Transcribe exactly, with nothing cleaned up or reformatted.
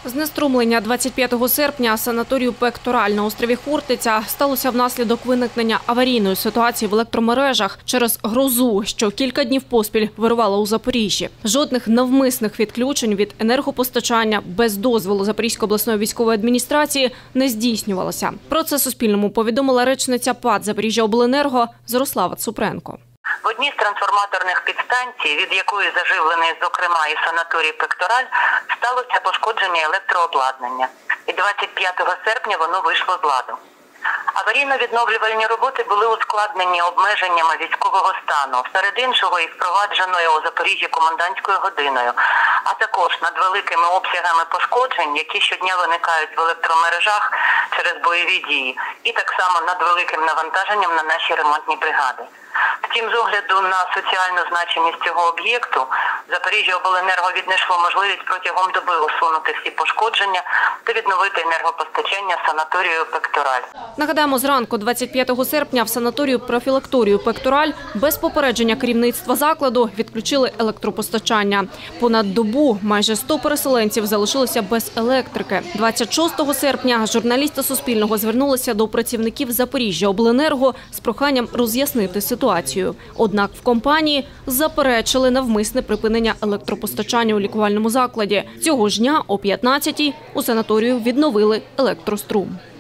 Знеструмлення двадцять п'ятого серпня санаторію «Пектораль» на острові Хортиця сталося внаслідок виникнення аварійної ситуації в електромережах через грозу, що кілька днів поспіль вирувала у Запоріжжі. Жодних навмисних відключень від енергопостачання без дозволу Запорізької обласної військової адміністрації не здійснювалося. Про це Суспільному повідомила речниця ПАТ «Запоріжжяобленерго» Зорислава Цупренко. В одній з трансформаторних підстанцій, від якої заживлений, зокрема, і санаторій «Пектораль», сталося пошкодження електрообладнання. І двадцять п'ятого серпня воно вийшло з ладу. Аварійно-відновлювальні роботи були ускладнені обмеженнями військового стану, серед іншого і впровадженою у Запоріжжі комендантською годиною, а також над великими обсягами пошкоджень, які щодня виникають в електромережах через бойові дії, і так само над великим навантаженням на наші ремонтні бригади. Втім, з огляду на соціальну значимість цього об'єкту, Запоріжжяобленерго віднайшло можливість протягом доби усунути всі пошкодження та відновити енергопостачання санаторію «Пектораль». Нагадаємо, зранку двадцять п'ятого серпня в санаторію профілакторію «Пектораль» без попередження керівництва закладу відключили електропостачання. Понад добу майже сто переселенців залишилися без електрики. двадцять шостого серпня журналісти Суспільного звернулися до працівників Запоріжжяобленерго з проханням роз'яснити ситуацію. Однак в компанії заперечили навмисне припинення електропостачання у лікувальному закладі. Цього ж дня о п'ятнадцятій у санаторію відновили електрострум.